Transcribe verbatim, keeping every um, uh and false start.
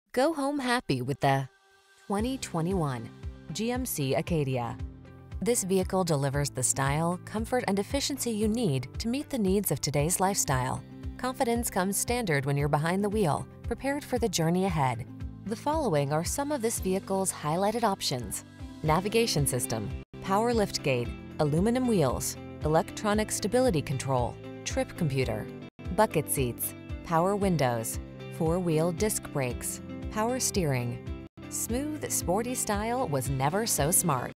Go home happy with the twenty twenty-one G M C Acadia. This vehicle delivers the style, comfort, and efficiency you need to meet the needs of today's lifestyle. Confidence comes standard when you're behind the wheel, prepared for the journey ahead. The following are some of this vehicle's highlighted options: navigation system, power liftgate, aluminum wheels, electronic stability control, trip computer, bucket seats, power windows, four-wheel disc brakes, power steering. Smooth, sporty style was never so smart.